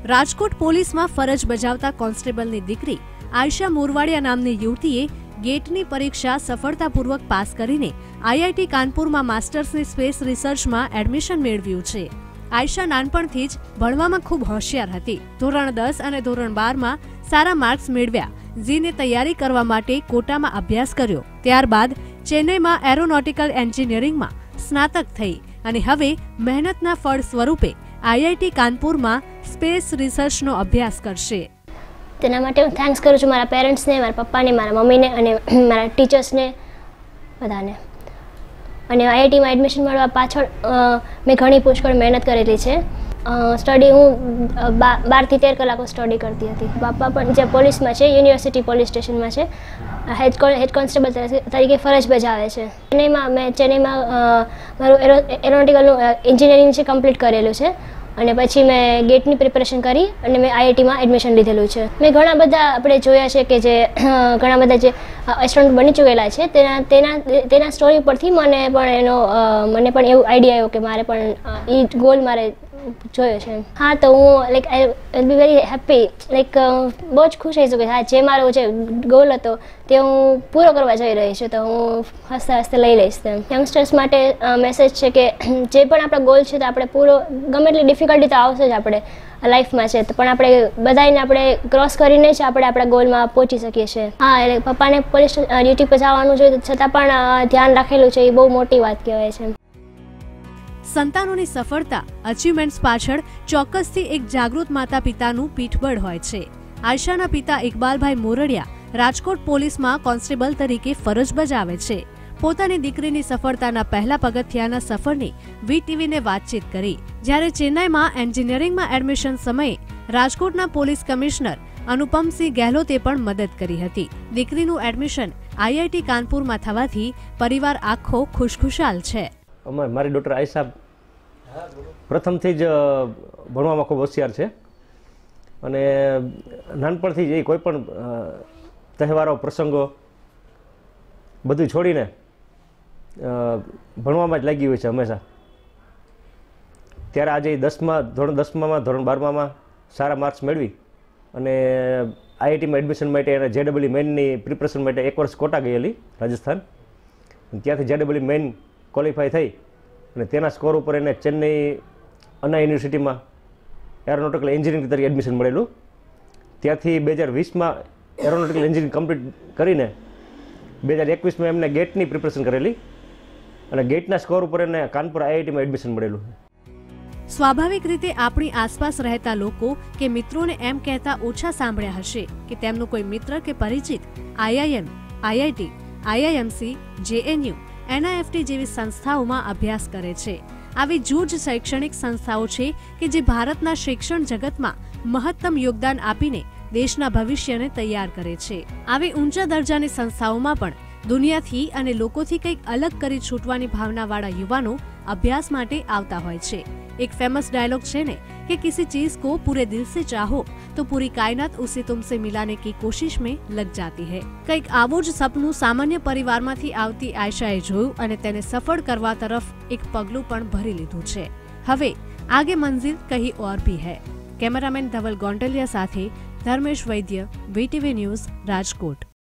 રાજકોટ પોલીસમાં ફરજ બજાવતા કોન્સ્ટેબલની દીકરી આયશા મોરવાડિયા નામની યુવતીએ ગેટની પરીક્ષા સફળતાપૂર્વક પાસ કરીને આઈઆઈટી કાનપુરમાં માસ્ટર્સની સ્પેસ રિસર્ચમાં એડમિશન મેળવ્યું છે। આયશા નાનપણથી જ ભણવામાં ખૂબ હોશિયાર હતી। ધોરણ 10 અને ધોરણ 12માં સારા માર્ક્સ મેળવ્યા। ઝીને તૈયારી કરવા માટે કોટામાં અભ્યાસ કર્યો। ત્યારબાદ ચેન્નઈમાં એરોનોટિકલ એન્જિનિયરિંગમાં સ્નાતક થઈ અને હવે મહેનતના ફળ સ્વરૂપે આઈઆઈટી કાનપુરમાં સ્પેસ રિસર્ચનો અભ્યાસ કરશે। તેના માટે હું થેન્ક્સ કરું છું મારા પેરેન્ટ્સને, મારા પપ્પાને, મારા મમ્મીને અને મારા ટીચર્સને બધાને। અને આઈઆઈટીમાં એડમિશન મળવા પાછળ મેં ઘણી પુષ્કળ મહેનત કરેલી છે। સ્ટડી હું 12 થી 13 કલાકો સ્ટડી કરતી હતી। પપ્પા પણ જે પોલીસમાં છે, યુનિવર્સિટી પોલીસ સ્ટેશનમાં છે, હેડ કોન્સ્ટેબલ તરીકે ફરજ બજાવે છે। ચેન્નઈમાં મારું એરોનોટિકલનું એન્જિનિયરિંગ છે કમ્પ્લીટ કરેલું છે અને પછી મેં ગેટની પ્રિપેરેશન કરી અને મેં આઈઆઈટીમાં એડમિશન લીધેલું છે। મેં ઘણા બધા આપણે જોયા છે કે જે ઘણા બધા જે એસ્ટ્રોનોટ બની ચૂકેલા છે તેના સ્ટોરી પરથી મને પણ એવું આઈડિયા આવ્યો કે મારે પણ એ ગોલ મારે જોયો છે। હા, તો હું like I be very happy, like બહુ જ ખુશ રહીશું કે હા, જે મારો જે ગોલ હતો તે હું પૂરો કરવા જઈ રહી છું, તો હું હસતે હસતે લઈ લઈશ। તેમ યંગસ્ટર્સ માટે મેસેજ છે કે જે પણ આપણા ગોલ છે તો આપણે પૂરો ગમે એટલી ડિફિકલ્ટી તો આવશે જ આપણે લાઈફમાં છે, તો પણ આપણે બધાને આપણે ક્રોસ કરીને જ આપણે આપણા ગોલમાં પહોંચી શકીએ છીએ। હા, એટલે પપ્પાને પોલીસ ડ્યુટી પર જવાનું જોઈએ છતાં પણ ધ્યાન રાખેલું છે, એ બહુ મોટી વાત કહેવાય છે। સંતાનોની સફળતા અચીવમેન્ટ્સ પાછળ ચોક્કસથી એક જાગૃત માતા પિતાનું પીઠબળ હોય છે। આયશાના પિતા ઇકબાલભાઈ મોરડિયા રાજકોટ પોલીસમાં કોન્સ્ટેબલ તરીકે ફરજ બજાવે છે। પોતાની દીકરીની સફળતાના પહેલા પગથિયાના સફરની વીટીવીને વાતચીત કરી। જ્યારે ચેન્નઈમાં એન્જિનિયરિંગમાં એડમિશન સમયે રાજકોટના પોલીસ કમિશનર અનુપમસિંહ ગેહલોતે પણ મદદ કરી હતી। દીકરીનું એડમિશન આઈઆઈટી કાનપુરમાં થવાથી પરિવાર આખો ખુશખુશાલ છે। મારી ડોટર આયશા પ્રથમથી જ ભણવામાં ખૂબ હોશિયાર છે અને નાનપણથી જ એ કોઈ પણ તહેવારો પ્રસંગો બધું છોડીને ભણવામાં જ લાગી હોય છે હંમેશા। ત્યારે આજે ધોરણ 10માં ધોરણ 12માં સારા માર્ક્સ મેળવી અને આઈઆઈટીમાં એડમિશન માટે અને જેડબલઈ મેઇનની પ્રિપરેશન માટે 1 વર્ષ કોટા ગયેલી રાજસ્થાન। ત્યાંથી જેડબલઈ મેઇન ક્વોલિફાય થઈ અને તેના સ્કોર ઉપર એને ચેન્નઈ અન્ના યુનિવર્સિટીમાં એરોનોટિકલ એન્જિનિયરિંગ તરીકે એડમિશન મળેલું। ત્યાંથી 2020માં એરોનોટિકલ એન્જિનિયરિંગ કમ્પ્લીટ કરીને 2021માં એમને ગેટની પ્રિપરેશન કરેલી અને ગેટના સ્કોર ઉપર એને કાનપુર આઈઆઈટીમાં એડમિશન મળેલું। સ્વાભાવિક રીતે આપણી આસપાસ રહેતા લોકો કે મિત્રોને એમ કહેતા ઓછા સાંભળ્યા હશે કે તેમનો કોઈ મિત્ર કે પરિચિત IIM, IIT, IIMC, JNU, NIFT જેવી સંસ્થાઓમાં અભ્યાસ કરે છે। આવી જૂજ શૈક્ષણિક સંસ્થાઓ છે કે જે ભારતના શિક્ષણ જગતમાં મહત્તમ યોગદાન આપીને દેશના ભવિષ્યને તૈયાર કરે છે। આવી ઊંચા દરજાની સંસ્થાઓમાં પણ દુનિયાથી અને લોકોથી કંઈક અલગ કરી છૂટવાની ભાવનાવાળા યુવાનો અભ્યાસ માટે આવતા હોય છે। एक फेमस डायलॉग है ने कि किसी चीज को पूरे दिल से चाहो तो पूरी कायनात उसे तुमसे मिलाने की कोशिश में लग जाती है। કંઈક આવું જ સપનું સામાન્ય પરિવારમાંથી આવતી આયશાએ જોયું અને તેને સફળ કરવા તરફ એક પગલું પણ ભરી લીધું છે। હવે આગે મંજિલ કहीं और भी है। કેમેરામેન ધવલ ગોંડલિયા સાથે ધર્મેશ વૈદ્ય, વીટીવી ન્યૂઝ, રાજકોટ।